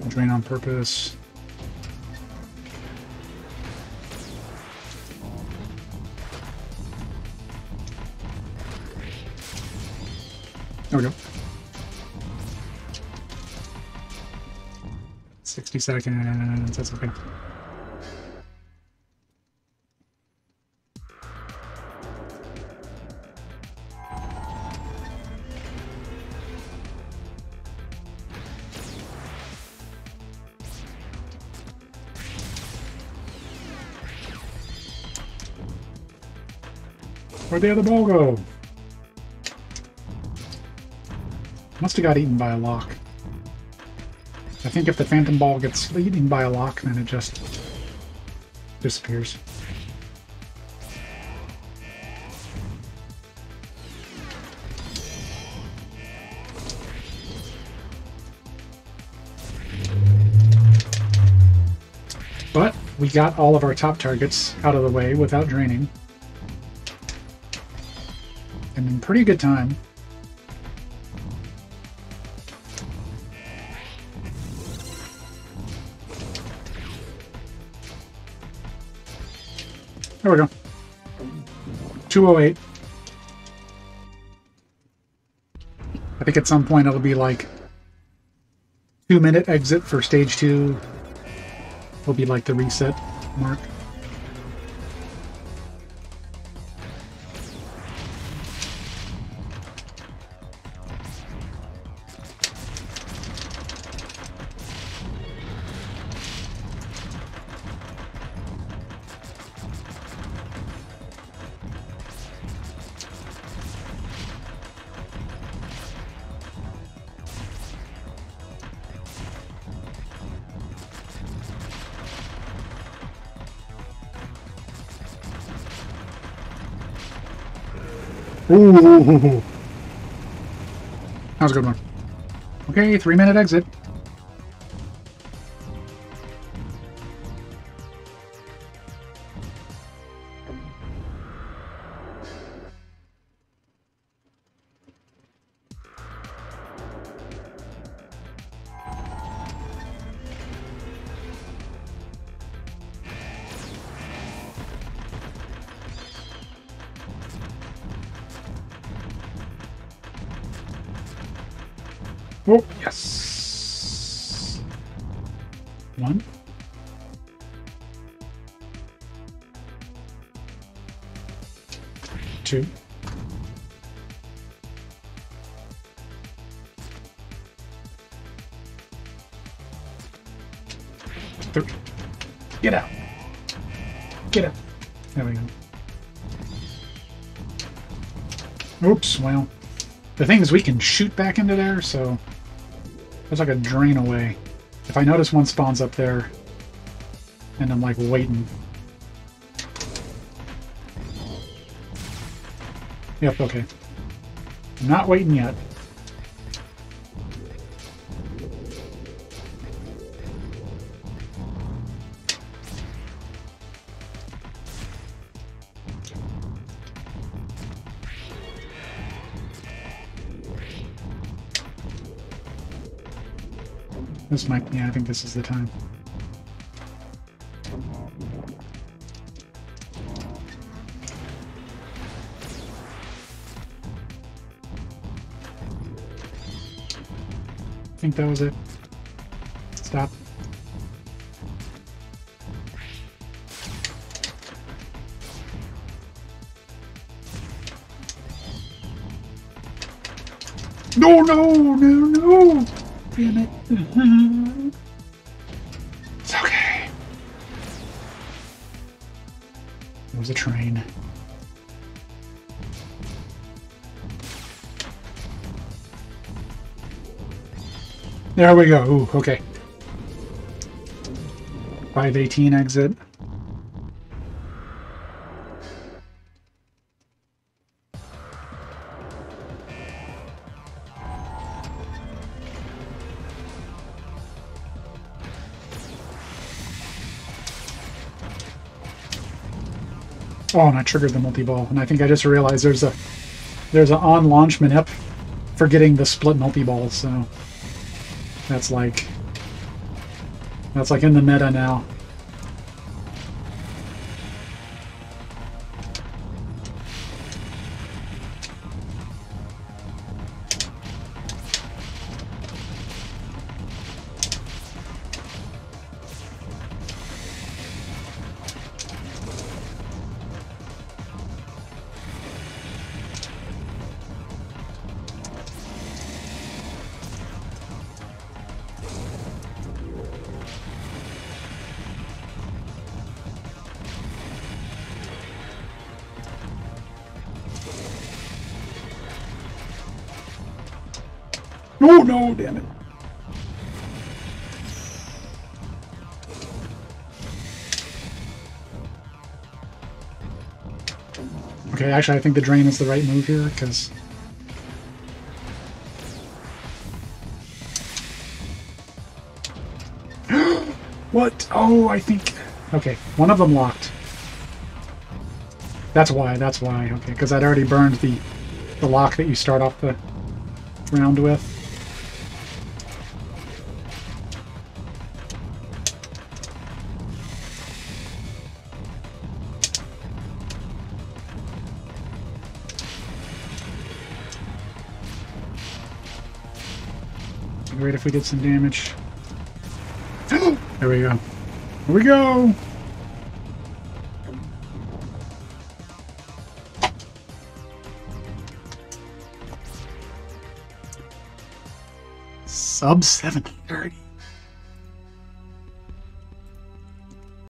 Drain on purpose. There we go. 60 seconds, that's okay. Where'd the other ball go? Must have got eaten by a lock. I think if the phantom ball gets eaten by a lock, then it just disappears. But we got all of our top targets out of the way without draining. And in pretty good time. There we go. 208. I think at some point it'll be like 2-minute exit for stage 2. Will be like the reset mark. Ooh. That was a good one. Okay, 3-minute exit. Oh, yes. 1. 2. 3. Get out. Get out. There we go. Oops, well. The thing is we can shoot back into there, so there's like a drain away. If I notice one spawns up there, and I'm like waiting. Yep, okay. I'm not waiting yet. This might, yeah, I think this is the time. I think that was it. Stop. No, no, no, no! Damn it. It's okay. It was a train. There we go. Ooh, okay. 518 exit. Oh, and I triggered the multi-ball, and I think I just realized there's an on-launch manip for getting the split multi-balls, so that's like That's like in the meta now. Oh no, damn it. Okay, actually I think the drain is the right move here, because... What? Oh, I think... Okay, one of them locked. That's why, okay, because I'd already burned the lock that you start off the round with. Great if we did some damage. There we go. Here we go! Sub 730.